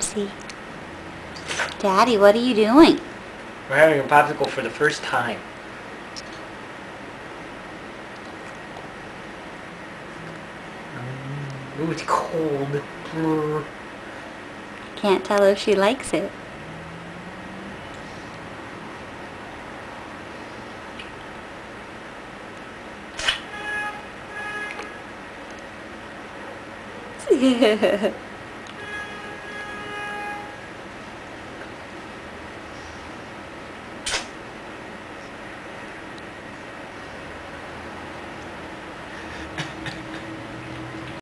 see. Daddy, what are you doing? We're having a popsicle for the first time. Ooh, it's cold. Can't tell if she likes it.